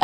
A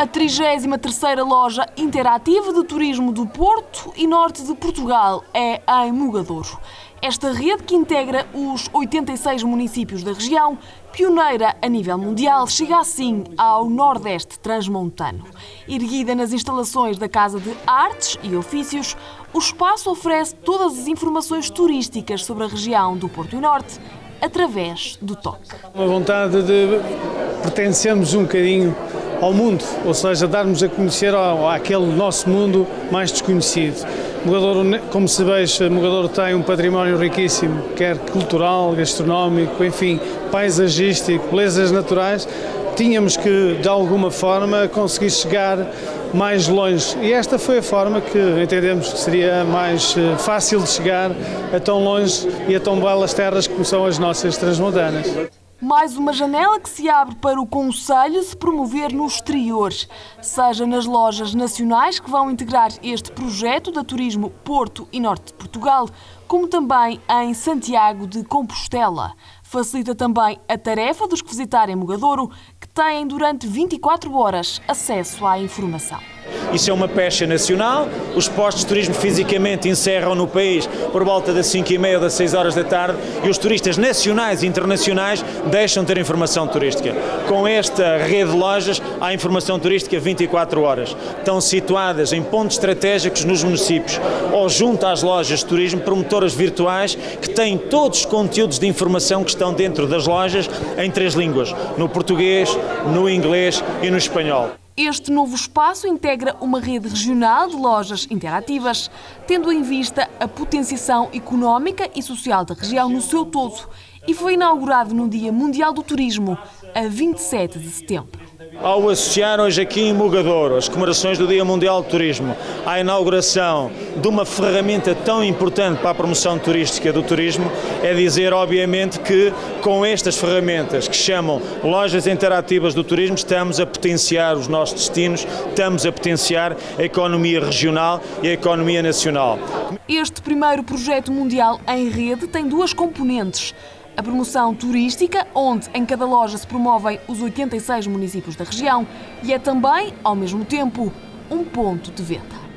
33ª loja interativa de turismo do Porto e Norte de Portugal é em Mogadouro. Esta rede, que integra os 86 municípios da região, pioneira a nível mundial, chega assim ao Nordeste transmontano. Erguida nas instalações da Casa de Artes e Ofícios, o espaço oferece todas as informações turísticas sobre a região do Porto e Norte, através do toque. A vontade de pertencermos um bocadinho ao mundo, ou seja, darmos a conhecer àquele nosso mundo mais desconhecido. Mogadouro, como se veja, Mogadouro tem um património riquíssimo, quer cultural, gastronómico, enfim, paisagístico, belezas naturais. Tínhamos que, de alguma forma, conseguir chegar mais longe. E esta foi a forma que entendemos que seria mais fácil de chegar a tão longe e a tão belas terras como são as nossas transmontanas. Mais uma janela que se abre para o concelho se promover no exterior, seja nas lojas nacionais que vão integrar este projeto da Turismo Porto e Norte de Portugal, como também em Santiago de Compostela. Facilita também a tarefa dos que visitarem Mogadouro, que têm durante 24 horas acesso à informação. Isso é uma pecha nacional. Os postos de turismo fisicamente encerram no país por volta das 5h30 ou das 6 horas da tarde e os turistas nacionais e internacionais deixam de ter informação turística. Com esta rede de lojas há informação turística 24 horas. Estão situadas em pontos estratégicos nos municípios ou junto às lojas de turismo, promotoras virtuais que têm todos os conteúdos de informação que estão dentro das lojas em 3 línguas, no português, no inglês e no espanhol. Este novo espaço integra uma rede regional de lojas interativas, tendo em vista a potenciação económica e social da região no seu todo, e foi inaugurado no Dia Mundial do Turismo, a 27 de setembro. Ao associar hoje aqui em Mogadouro as comemorações do Dia Mundial do Turismo à inauguração de uma ferramenta tão importante para a promoção turística do turismo, é dizer, obviamente, que com estas ferramentas que chamam lojas interativas do turismo, estamos a potenciar os nossos destinos, estamos a potenciar a economia regional e a economia nacional. Este primeiro projeto mundial em rede tem 2 componentes. A promoção turística, onde em cada loja se promovem os 86 municípios da região, e é também, ao mesmo tempo, um ponto de venda.